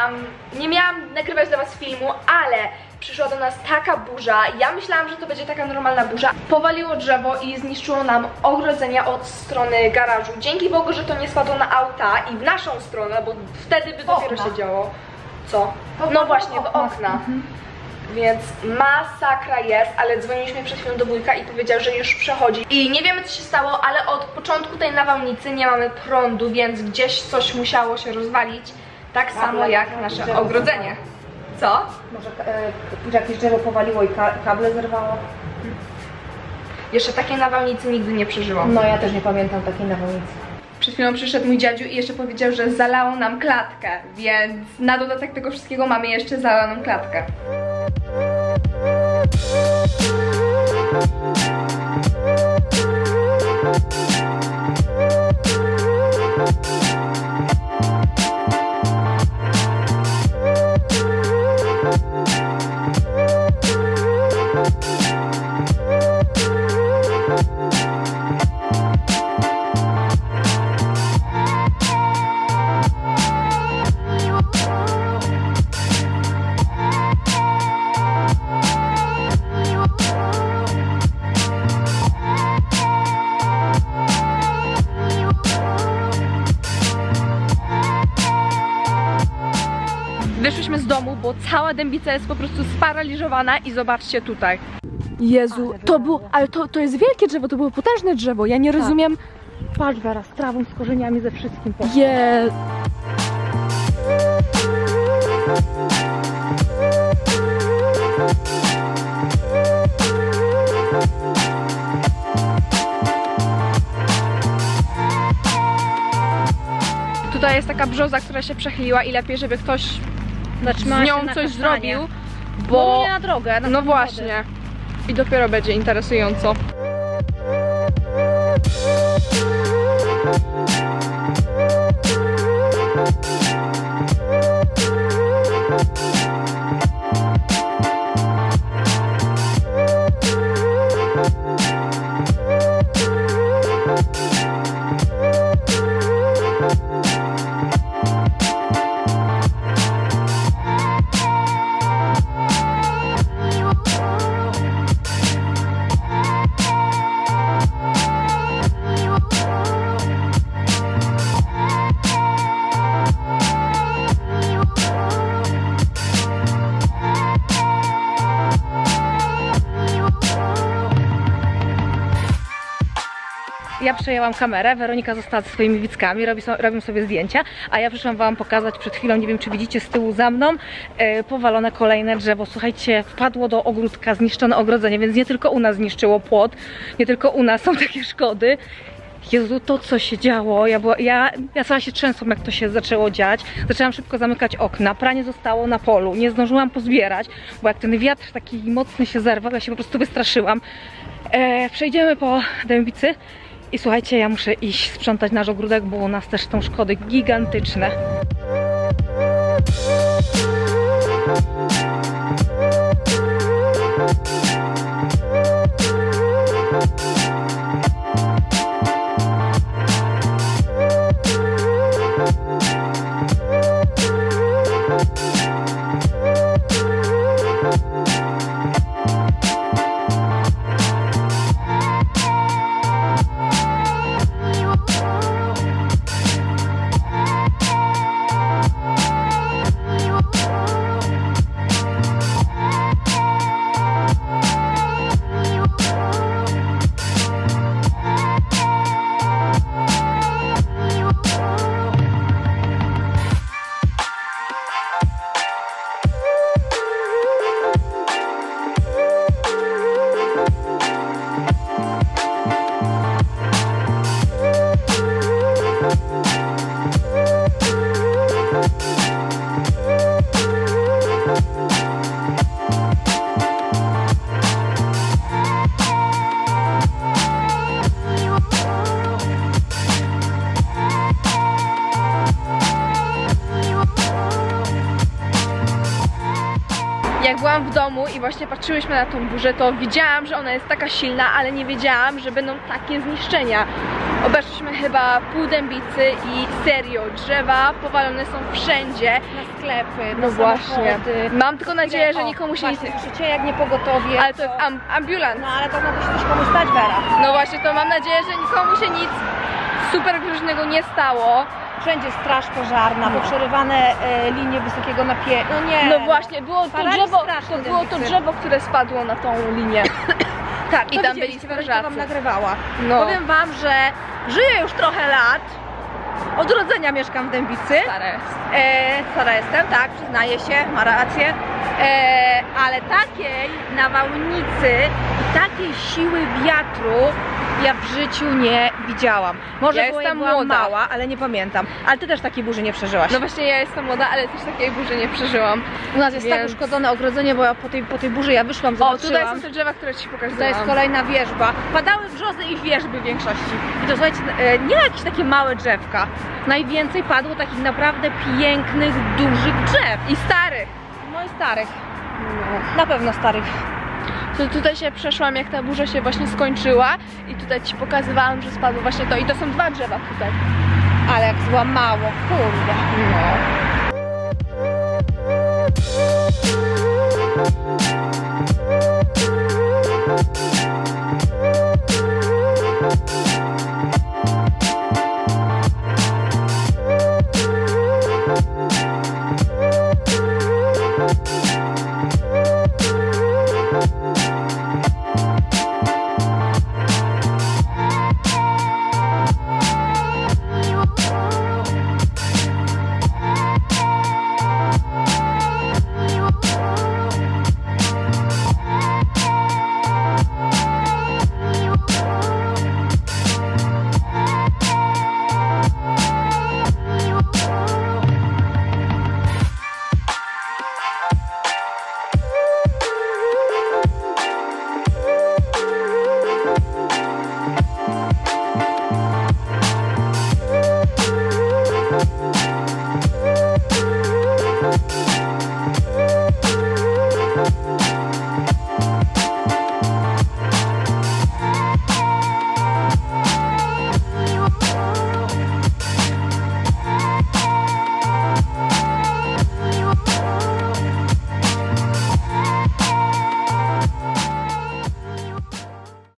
nie miałam nagrywać dla was filmu, ale przyszła do nas taka burza. Ja myślałam, że to będzie taka normalna burza. Powaliło drzewo i zniszczyło nam ogrodzenie od strony garażu. Dzięki Bogu, że to nie spadło na auta i w naszą stronę, bo wtedy by dopiero się działo. Co? No właśnie, w okna. Więc masakra jest, ale dzwoniliśmy przed chwilą do wujka i powiedział, że już przechodzi. I nie wiemy, co się stało, ale od początku tej nawałnicy nie mamy prądu, więc gdzieś coś musiało się rozwalić. Tak samo jak nasze ogrodzenie. Co? Może jakieś drzewo powaliło i kable zerwało? Jeszcze takiej nawałnicy nigdy nie przeżyłam. No ja też nie pamiętam takiej nawałnicy. Przed chwilą przyszedł mój dziadziu i jeszcze powiedział, że zalało nam klatkę, więc na dodatek tego wszystkiego mamy jeszcze zalaną klatkę. Wyszliśmy z domu, bo cała Dębica jest po prostu sparaliżowana i zobaczcie tutaj. Jezu, to było, ale to jest wielkie drzewo, to było potężne drzewo, ja nie rozumiem. Patrz zaraz, trawą, z korzeniami, ze wszystkim. Tutaj jest taka brzoza, która się przechyliła i lepiej, żeby ktoś z nią coś zrobił, bo nie na drogę. No właśnie. I dopiero będzie interesująco. Ja przejęłam kamerę, Weronika została ze swoimi widzkami, robią sobie zdjęcia, a ja przyszłam wam pokazać przed chwilą, nie wiem czy widzicie z tyłu za mną, powalone kolejne drzewo. Słuchajcie, wpadło do ogródka, zniszczone ogrodzenie, więc nie tylko u nas zniszczyło płot, nie tylko u nas są takie szkody. Jezu, to co się działo, ja sama się trzęsłam, jak to się zaczęło dziać. Zaczęłam szybko zamykać okna, pranie zostało na polu, nie zdążyłam pozbierać, bo jak ten wiatr taki mocny się zerwał, ja się po prostu wystraszyłam. Przejdziemy po Dębicy i słuchajcie, ja muszę iść sprzątać nasz ogródek, bo u nas też są szkody gigantyczne. domu i właśnie patrzyłyśmy na tą burzę, to widziałam, że ona jest taka silna, ale nie wiedziałam, że będą takie zniszczenia. Obeszliśmy chyba pół Dębicy i serio, drzewa powalone są wszędzie. Na sklepy, No na właśnie. samochody. Mam tylko nadzieję, że nikomu się nic... Właśnie, słyszycie, jak nie pogotowie. Ale to jest ambulans. No ale to ma się coś komuś stać, Vera. No właśnie, to mam nadzieję, że nikomu się nic super groźnego nie stało. Wszędzie straż pożarna, poprzerywane linie wysokiego napięcia. No nie. No właśnie, było to Paraliż drzewo, straszny to było to Dębicy. drzewo, które spadło na tą linię. Tak, I to tam widzieliście, byli Weronika wam strażacy. nagrywała. No. Powiem wam, że żyję już trochę lat. Od urodzenia mieszkam w Dębicy. Stara jestem, tak, przyznaję się, ma rację. Ale takiej nawałnicy i takiej siły wiatru ja w życiu nie widziałam. Może Ja była, jestem byłam młoda. mała, ale nie pamiętam. Ale ty też takiej burzy nie przeżyłaś. No właśnie, ja jestem młoda, ale też takiej burzy nie przeżyłam. U nas jest tak Więc- uszkodzone ogrodzenie, bo ja po tej burzy ja wyszłam, O, zobaczyłam. tutaj są te drzewa, które ci pokazałam. To jest kolejna wierzba. Padały brzozy i wierzby w większości. I to słuchajcie, nie jakieś takie małe drzewka. Najwięcej padło takich naprawdę pięknych, dużych drzew. I starych. No i starych. Na pewno starych. To tutaj się przeszłam, jak ta burza się właśnie skończyła i tutaj ci pokazywałam, że spadło właśnie to. I to są dwa drzewa tutaj. Ale jak złamało, kurde. No.